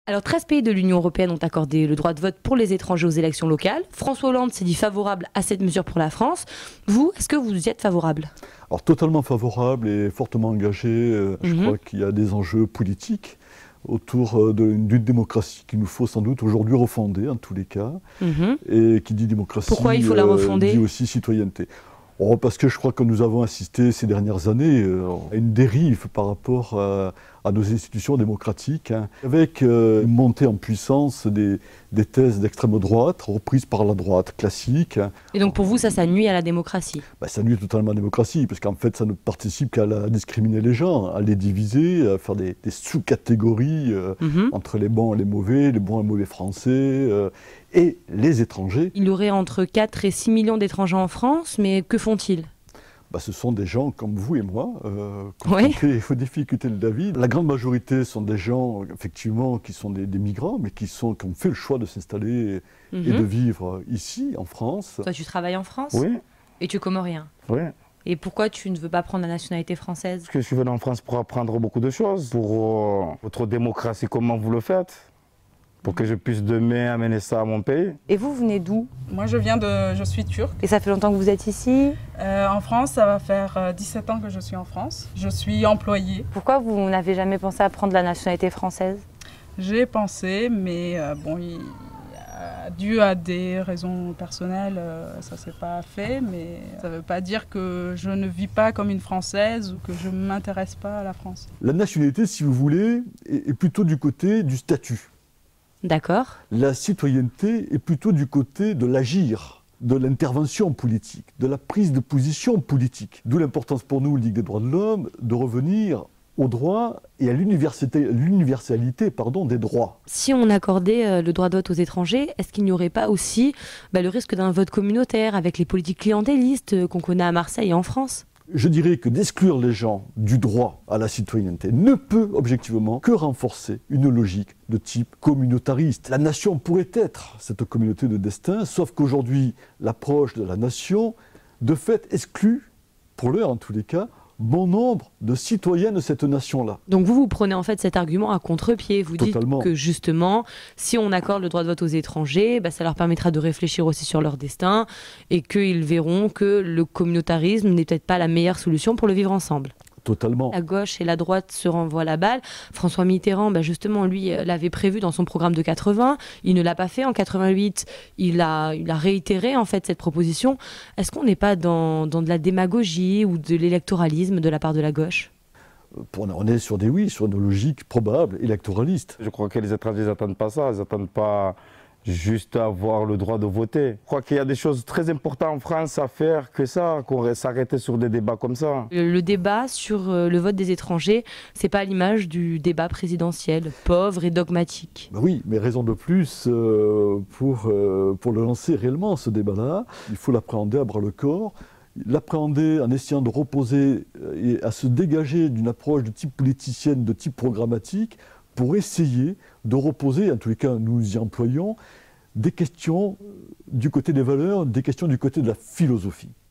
Alors 13 pays de l'Union européenne ont accordé le droit de vote pour les étrangers aux élections locales. François Hollande s'est dit favorable à cette mesure pour la France. Vous, est-ce que vous y êtes favorable? Alors totalement favorable et fortement engagé. Je crois qu'il y a des enjeux politiques autour d'une démocratie qu'il nous faut sans doute aujourd'hui refonder en tous les cas. Et qui dit démocratie, pourquoi il faut la refonder? Dit aussi citoyenneté. Parce que je crois que nous avons assisté ces dernières années à une dérive par rapport à nos institutions démocratiques, avec une montée en puissance des thèses d'extrême droite, reprises par la droite classique. Et donc pour vous, ça nuit à la démocratie? Ça nuit totalement à la démocratie, parce qu'en fait, ça ne participe qu'à discriminer les gens, à les diviser, à faire des sous-catégories entre les bons et les mauvais français et les étrangers. Il y aurait entre 4 et 6 millions d'étrangers en France, mais que font-ils? Ce sont des gens comme vous et moi, confrontés aux difficultés de la vie. La grande majorité sont des gens, effectivement, qui sont des migrants, mais qui ont fait le choix de s'installer et de vivre ici, en France. Toi, tu travailles en France? Oui. Et tu es comorien? Oui. Et pourquoi tu ne veux pas prendre la nationalité française? Parce que je suis venu en France pour apprendre beaucoup de choses, pour votre démocratie, comment vous le faites, pour que je puisse demain amener ça à mon pays. Et vous venez d'où? Moi, je suis turque. Et ça fait longtemps que vous êtes ici? En France, ça va faire 17 ans que je suis en France. Je suis employée. Pourquoi vous n'avez jamais pensé à prendre la nationalité française? J'ai pensé, mais dû à des raisons personnelles, ça ne s'est pas fait. Mais ça ne veut pas dire que je ne vis pas comme une Française ou que je ne m'intéresse pas à la France. La nationalité, si vous voulez, est plutôt du côté du statut. D'accord. La citoyenneté est plutôt du côté de l'agir, de l'intervention politique, de la prise de position politique. D'où l'importance pour nous, Ligue des droits de l'homme, de revenir aux droits et à l'universalité des droits. Si on accordait le droit de vote aux étrangers, est-ce qu'il n'y aurait pas aussi le risque d'un vote communautaire avec les politiques clientélistes qu'on connaît à Marseille et en France? Je dirais que d'exclure les gens du droit à la citoyenneté ne peut objectivement que renforcer une logique de type communautariste. La nation pourrait être cette communauté de destin, sauf qu'aujourd'hui, l'approche de la nation, de fait, exclut, pour l'heure en tous les cas, bon nombre de citoyens de cette nation-là. Donc vous prenez en fait cet argument à contre-pied. Vous Totalement. Dites que justement, si on accorde le droit de vote aux étrangers, ça leur permettra de réfléchir aussi sur leur destin et qu'ils verront que le communautarisme n'est peut-être pas la meilleure solution pour le vivre ensemble. Totalement. La gauche et la droite se renvoient la balle. François Mitterrand, justement, lui, l'avait prévu dans son programme de 80. Il ne l'a pas fait en 88. Il a réitéré, en fait, cette proposition. Est-ce qu'on n'est pas dans de la démagogie ou de l'électoralisme de la part de la gauche? On est sur sur une logique probable, électoraliste. Je crois que les étrangers n'attendent pas ça. Ils n'attendent pas juste avoir le droit de voter. Je crois qu'il y a des choses très importantes en France à faire que ça, qu'on va s'arrêter sur des débats comme ça. Le débat sur le vote des étrangers, c'est pas à l'image du débat présidentiel, pauvre et dogmatique. Oui, mais raison de plus pour le lancer réellement, ce débat-là. Il faut l'appréhender à bras-le-corps, l'appréhender en essayant de reposer et à se dégager d'une approche de type politicienne, de type programmatique, pour essayer de reposer, en tous les cas nous y employons, des questions du côté des valeurs, des questions du côté de la philosophie.